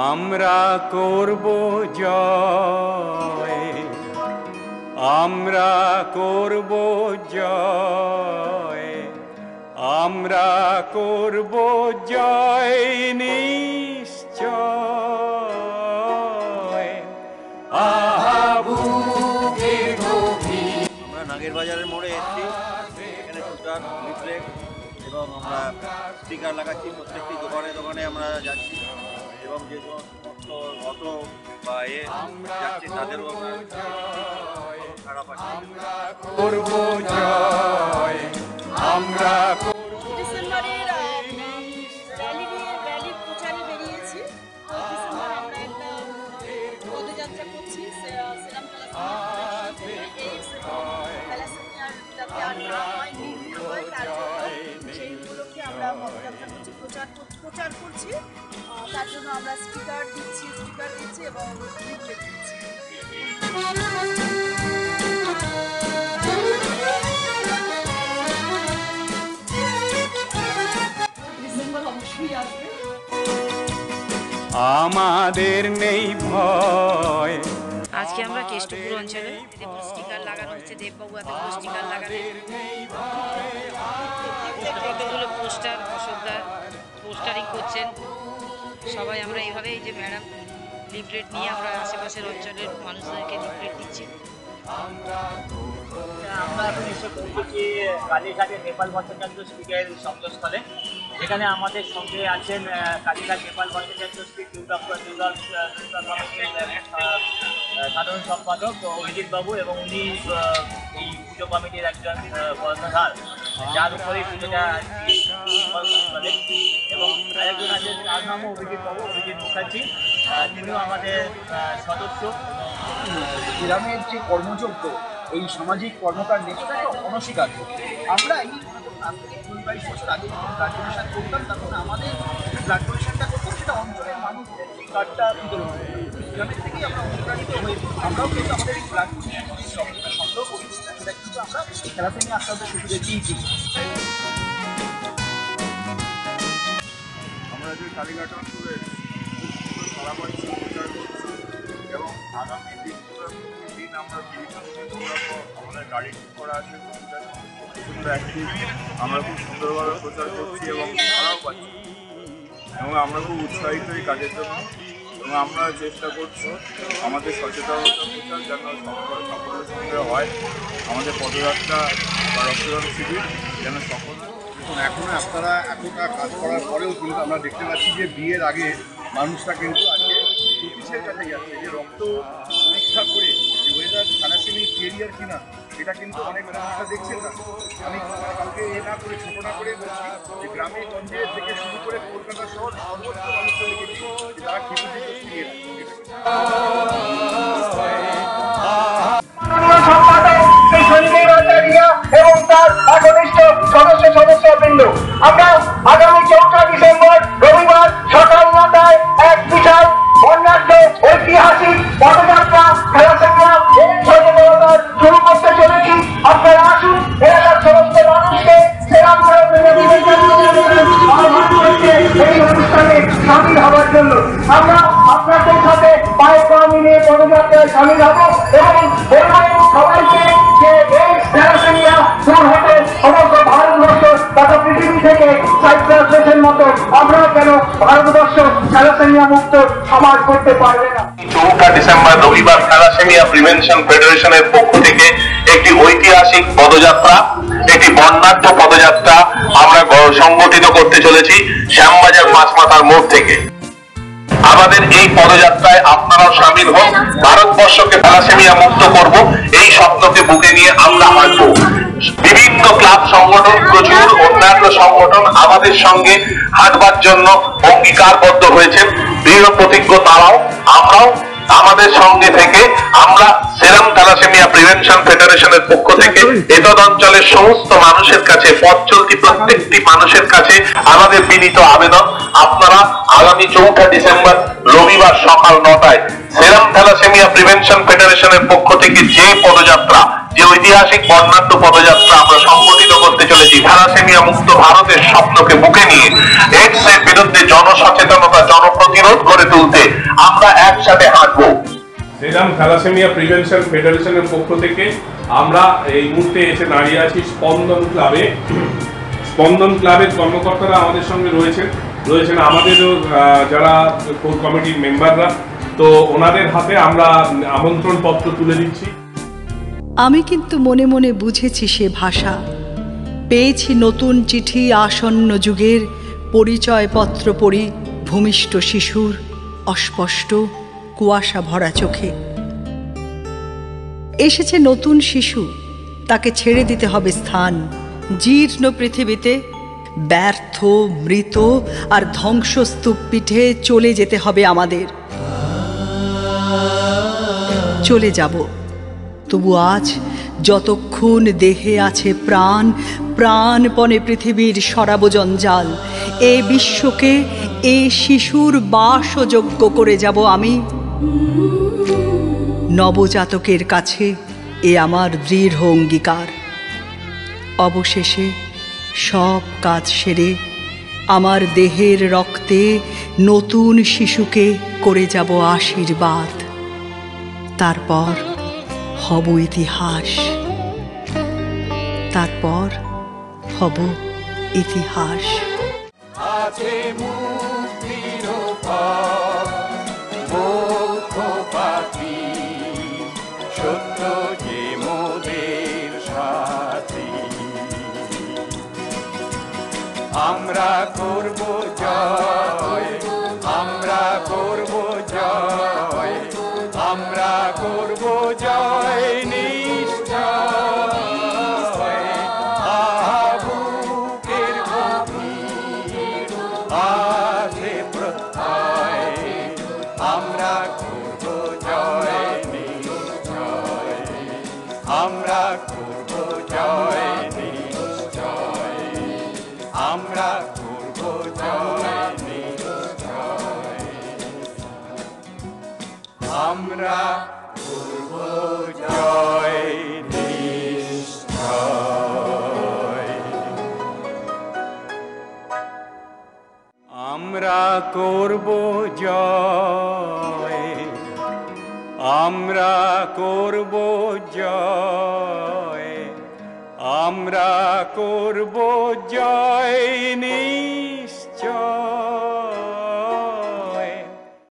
আমরা করব জয়, আমরা করব জয়, আমরা করব জয় নিশ্চয়। আমরা নাগের বাজারের মোড়ে এসেছি, এখানে সুতার লিফলেট এবং আমরা স্টিকার লাগাচ্ছি। প্রত্যেকটি দোকানে দোকানে আমরা যাচ্ছি এবং যে সমস্ত অটো বা যাচ্ছি তাদেরও আমরা খারাপ আছে। করব জয়, আমরা ডিসেম্বরের র্যালি প্রচারে বেরিয়েছি। ডিসেম্বর আমরা একটা পদযাত্রা করছি সেরাম থ্যালাসেমিয়ার যাতে আর না হয়, নির্মূল হয়, তার জন্য সেই উপলক্ষে আমরা পদযাত্রা করছি, প্রচার করছি। তার জন্য আমরা স্টিকার দিচ্ছি এবং লিফলেট দিচ্ছি। আমাদের নেই ভয়। আজকে আমরা কেষ্টপুর অঞ্চলে স্টিকার লাগানো হচ্ছে, দেববাবু এতগুলো স্টিকার লাগানো, কতগুলো পোস্টার, অশোকদা পোস্টারিং করছেন। সবাই আমরা এইভাবে এই যে ম্যাডাম লিফলেট নিয়ে আমরা আশেপাশের অঞ্চলের মানুষদেরকে লিফলেট দিচ্ছি। আমরা এখন এসে পৌঁছেছি কালীঘাটে নেপাল ভট্টাচার্য স্ট্রিটের সংযোগস্থলে। এখানে আমাদের সঙ্গে আছেন কালীঘাট নেপাল ভট্টাচার্য স্ট্রিট দুর্গা কমিটির সাধারণ সম্পাদক অভিজিৎ বাবু, এবং উনি এই পুজো কমিটির একজন কর্ণধার, যার উপরেই পুজোটা চলে। এবং আরেকজন আছেন, তার নামও অভিজিৎ বাবু, অভিজিৎ মুখার্জি, তিনিও আমাদের সদস্য। গ্রামের যে কর্মযোগ্য এই সামাজিক কর্মকার নেতাটাকে অনস্বীকার্য। আমরা এই 22 বছর আগে ব্লাড ডোনেশন করতাম, তখন আমাদের ব্লাড ডোনেশনটা করতাম সেটা অঞ্চলের মানুষদের কার্ডটা বিতরণ করতাম। গ্রামের থেকেই আমরা অনুপ্রাণিত হয়ে আমরাও কিন্তু আমাদের এই ব্লাড ডোনেশন সংগ্রহ করি, সেটা কিন্তু আমরা থ্যালাসেমিয়া আক্রান্ত শিশুদের দিয়েছি। আমরা যে কালীঘাট অঞ্চলে সারাবাড়ি প্রচার করছি এবং আগামী দিন আমরা বিভিন্ন দৌড়াবো। আমাদের গাড়ি ঠিক করা আছে, আমরা খুব সুন্দরভাবে প্রচার করছি এবং ভাড়াও পাচ্ছি এবং আমরা খুব উৎসাহিত এই কাজের জন্য। এবং আমরা চেষ্টা করছি আমাদের সচেতনতা প্রচার যেন সকলের সঙ্গে হয়। আমাদের পদযাত্রা বা রক্তদান শিবির যেন সকল এখনো আপনারা এতটা কাজ করার পরেও কিন্তু আমরা দেখতে পাচ্ছি যে বিয়ের আগে মানুষরা কিন্তু আজকে জ্যোতিষের কাছে যাচ্ছে যে রক্ত পরীক্ষা করে যে ওয়েদার থ্যালাসেমিক কেরিয়ার কিনা এটা কিন্তু অনেক মানুষরা দেখছেন না। আমি কাউকে না করে ছোট না করে বলছি যে গ্রামে গঞ্জে থেকে শুরু করে কলকাতা শহর সর্বত্র মানুষরা দেখেছি যে তারা কিভাবে এবং তার একনিষ্ঠ সদস্যবৃন্দ আমরা আগামী 4 ডিসেম্বর রবিবার সকাল 9টায় এক বিশাল বর্ণাঢ্য ঐতিহাসিক পদযাত্রা থ্যালাসেমিয়া সচেতনতা শুরু করতে চলেছি। আপনারা আসুন, এলাকার সমস্ত মানুষকে সেরাম এই অনুষ্ঠানে সামিল হওয়ার জন্য। আমরা আপনাদের সাথে পায়ে পা মিলিয়ে পদযাত্রায় সামিল হব এবং বলবো সবাইকে যে এই থ্যালাসেমিয়া দূর হতে সমগ্র ভারতবর্ষ তথা পৃথিবী থেকে সাইপ্রাসের মতো আমরা কেন ভারতবর্ষ থ্যালাসেমিয়া মুক্ত সমাজ করতে পারবে না। 4 ডিসেম্বর রবিবার থ্যালাসেমিয়া প্রিভেনশন ফেডারেশনের পক্ষ থেকে একটি ঐতিহাসিক পদযাত্রা, একটি বর্ণাঢ্য পদযাত্রা আমরা সংগঠিত করতে চলেছি শ্যামবাজার মাছমাথার মোড় থেকে। আমাদের এই পদযাত্রায় আপনারাও সামিল হন। ভারতবর্ষকে থ্যালাসেমিয়া মুক্ত করব, এই স্বপ্নকে বুকে নিয়ে আমরা হাঁটব। বিভিন্ন ক্লাব সংগঠন, প্রচুর অন্যান্য সংগঠন আমাদের সঙ্গে হাঁটবার জন্য অঙ্গীকারবদ্ধ হয়েছেন। দৃঢ় প্রতিজ্ঞ তারাও, আমরাও আমাদের সঙ্গে থেকে আমরা সেরাম থ্যালাসেমিয়া প্রিভেনশন ফেডারেশনের পক্ষ থেকে এতদ অঞ্চলের সমস্ত মানুষের কাছে, পথ চলতি প্রত্যেকটি মানুষের কাছে আমাদের বিনীত আবেদন, আপনারা আগামী 4 ডিসেম্বর রবিবার সকাল 9টায় সেরাম থ্যালাসেমিয়া প্রিভেনশন ফেডারেশনের পক্ষ থেকে যে পদযাত্রা, যে ঐতিহাসিক বর্ণাঢ্য পদযাত্রা আমরা সংগঠিত করতে চলেছি থ্যালাসেমিয়া মুক্ত ভারতের স্বপ্নকে বুকে নিয়ে, এইডস এর বিরুদ্ধে জনসচেতনতা, জনপ্রতিরোধ গড়ে তুলতে আমরা একসাথে হাঁটবো। শ্রীরাম থ্যালাসেমিয়া প্রিভেনশন ফেডারেশনের পক্ষ থেকে আমরা এই মুহূর্তে এসে দাঁড়িয়ে আছি স্পন্দন ক্লাবে। স্পন্দন ক্লাবের কর্মকর্তারা আমাদের সঙ্গে রয়েছেন আমাদেরও যারা কোর কমিটির মেম্বাররা। তো ওনাদের হাতে আমরা আমন্ত্রণ পত্র তুলে দিচ্ছি। আমি কিন্তু মনে মনে বুঝেছি সে ভাষা, পেয়েছি নতুন চিঠি আসন্ন যুগের, পরিচয়পত্র পড়ি ভূমিষ্ঠ শিশুর অস্পষ্ট কুয়াশা ভরা চোখে। এসেছে নতুন শিশু, তাকে ছেড়ে দিতে হবে স্থান জীর্ণ পৃথিবীতে। ব্যর্থ, মৃত আর ধ্বংসস্তূপ পিঠে চলে যেতে হবে আমাদের। চলে যাব, তবু আজ যতক্ষণ দেহে আছে প্রাণ, প্রাণপণে পৃথিবীর সরাব জঞ্জাল। এ বিশ্বকে এ শিশুর বাসযোগ্য করে যাব আমি। নবজাতকের কাছে এ আমার দৃঢ় অঙ্গীকার। অবশেষে সব কাজ সেরে আমার দেহের রক্তে নতুন শিশুকে করে যাব আশীর্বাদ। তারপর হব ইতিহাস, তারপর হব ইতিহাস। আছে মুক্তির পথ, বৌদ্ধ পাখি, সত্য যে মোদের সাথী। আমরা করব জয়, আমরা করব জয়, আমরা করব জয় নিশ্চয়। বুকের গভীর আছে প্রত্যয়, আমরা করব জয় নিশ্চয়, আমরা করব জয় নিশ্চয়, আমরা করব জয় নিশ্চয়, আমরা করব জয় নিশ্চয়। আমরা করব জয়, আমরা করব জয়, আমরা করব জয় নিশ্চয়।